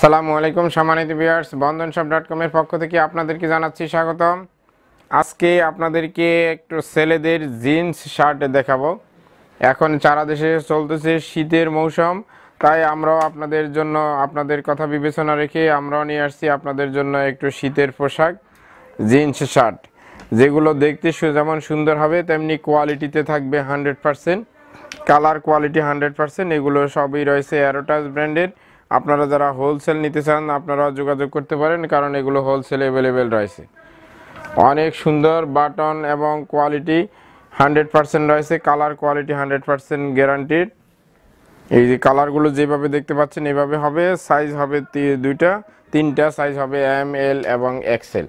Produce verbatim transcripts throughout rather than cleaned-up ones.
আসসালামু আলাইকুম সম্মানিত ভিউয়ার্স, বন্দনশপ ডট কম এর পক্ষ থেকে আপনাদেরকে জানাচ্ছি স্বাগতম। আজকে আপনাদেরকে একটু ছেলেদের জিন্স শার্ট দেখাবো। এখন সারা দেশে চলতেছে শীতের মৌসুম, তাই আমরাও আপনাদের জন্য আপনাদের কথা বিবেচনা রেখে আমরাও নিয়ে আসছি আপনাদের জন্য একটু শীতের পোশাক জিন্স শার্ট, যেগুলো দেখতে যেমন সুন্দর হবে তেমনি কোয়ালিটিতে থাকবে hundred percent, colour quality hundred percent. এগুলো সবই রয়েছে এরোটাস ব্র্যান্ডের। আপনারা যারা হোলসেল নিতে চান আপনারা যোগাযোগ করতে পারেন, কারণ এগুলো হোলসেল অ্যাভেলেবেল রয়েছে। অনেক সুন্দর বাটন এবং কোয়ালিটি হান্ড্রেড পারসেন্ট রয়েছে, colour quality hundred percent guaranteed. এই যে কালারগুলো যেভাবে দেখতে পাচ্ছেন এভাবে হবে। সাইজ হবে দুইটা তিনটা সাইজ হবে, এম এল এবং এক্সেল।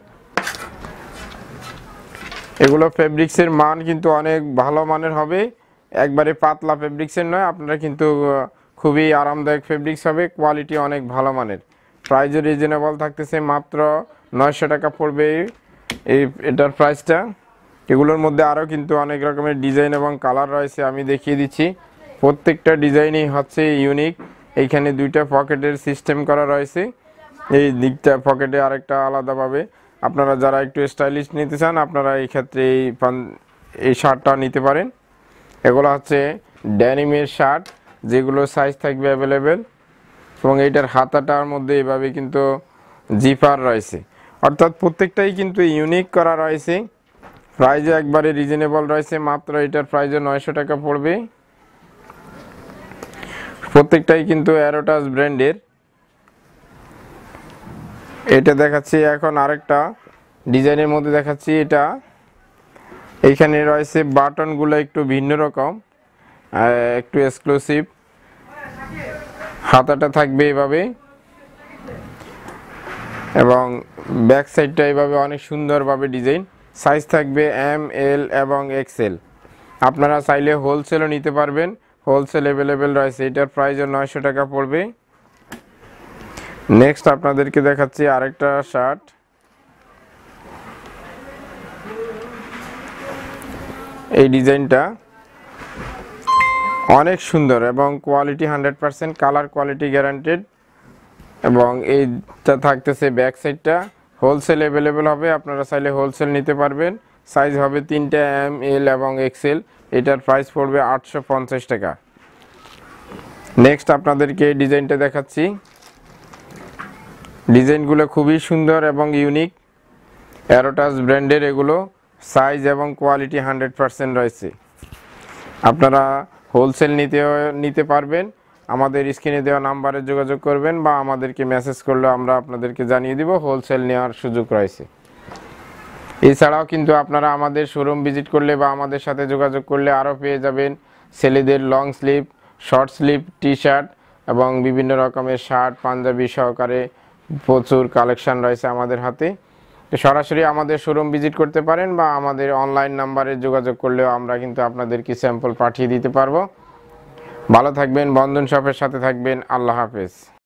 এগুলো ফেব্রিক্সের মান কিন্তু অনেক ভালো মানের হবে, একবারে পাতলা ফেব্রিক্সের নয়। আপনারা কিন্তু খুবই আরামদায়ক ফেব্রিক্স হবে, কোয়ালিটি অনেক ভালো মানের। প্রাইসও রিজনেবল থাকতেছে, মাত্র নয়শো টাকা পড়বে এই এটার প্রাইসটা। এগুলোর মধ্যে আরও কিন্তু অনেক রকমের ডিজাইন এবং কালার রয়েছে, আমি দেখিয়ে দিচ্ছি। প্রত্যেকটা ডিজাইনই হচ্ছে ইউনিক। এইখানে দুইটা পকেটের সিস্টেম করা রয়েছে, এই দিকটা পকেটে আরেকটা আলাদাভাবে। আপনারা যারা একটু স্টাইলিশ নিতে চান আপনারা এই ক্ষেত্রে এই এই শার্টটা নিতে পারেন। এগুলো হচ্ছে ড্যানিমের শার্ট, যেগুলো সাইজ থাকবে অ্যাভেলেবেল, এবং এইটার হাতাটার মধ্যে এইভাবে কিন্তু জিপার রয়েছে, অর্থাৎ প্রত্যেকটাই কিন্তু ইউনিক করা রয়েছে। প্রাইসও একবারে রিজনেবল রয়েছে, মাত্র এটার প্রাইসও নয়শো টাকা পড়বে। প্রত্যেকটাই কিন্তু এরোটাস ব্র্যান্ডের। এটা দেখাচ্ছি এখন আরেকটা ডিজাইনের মধ্যে দেখাচ্ছি। এটা এইখানে রয়েছে বাটনগুলো একটু ভিন্ন রকম, একটু এক্সক্লুসিভ। হাতাটা থাকবে এভাবে এবং ব্যাক সাইডটা এভাবে অনেক সুন্দরভাবে ডিজাইন। সাইজ থাকবে এম এল এবং এক্সেল। আপনারা চাইলে হোলসেলও নিতে পারবেন, হোলসেল অ্যাভেলেবেল রয়েছে। এটার প্রাইসও নয়শো টাকা পড়বে। নেক্সট আপনাদেরকে দেখাচ্ছি আরেকটা শার্ট। এই ডিজাইনটা অনেক সুন্দর এবং quality hundred percent, colour quality guaranteed. এবং এইটা থাকতেছে ব্যাক সাইডটা, হোলসেল অ্যাভেলেবেল হবে, আপনারা চাইলে হোলসেল নিতে পারবেন। সাইজ হবে তিনটা, এম এল এবং এক্সেল। এটার প্রাইস পড়বে আটশো পঞ্চাশ টাকা। নেক্সট আপনাদেরকে এই ডিজাইনটা দেখাচ্ছি। ডিজাইনগুলো খুবই সুন্দর এবং ইউনিক, এরোটাস ব্র্যান্ডের। এগুলো সাইজ এবং কোয়ালিটি হান্ড্রেড পারসেন্ট রয়েছে। আপনারা হোলসেল নিতেও নিতে পারবেন, আমাদের স্ক্রিনে দেওয়া নাম্বারে যোগাযোগ করবেন বা আমাদেরকে মেসেজ করলে আমরা আপনাদেরকে জানিয়ে দিব হোলসেল নেওয়ার সুযোগ রয়েছে। এছাড়াও কিন্তু আপনারা আমাদের শোরুম ভিজিট করলে বা আমাদের সাথে যোগাযোগ করলে আরও পেয়ে যাবেন ছেলেদের long sleeve, short sleeve T shirt এবং বিভিন্ন রকমের শার্ট পাঞ্জাবি সহকারে প্রচুর কালেকশান রয়েছে আমাদের হাতে। সরাসরি আমাদের শোরুম ভিজিট করতে পারেন বা আমাদের অনলাইন নাম্বারে যোগাযোগ করলেও আমরা কিন্তু আপনাদেরকে স্যাম্পল পাঠিয়ে দিতে পারবো। ভালো থাকবেন, বন্ধন শপের সাথে থাকবেন। আল্লাহ হাফেজ।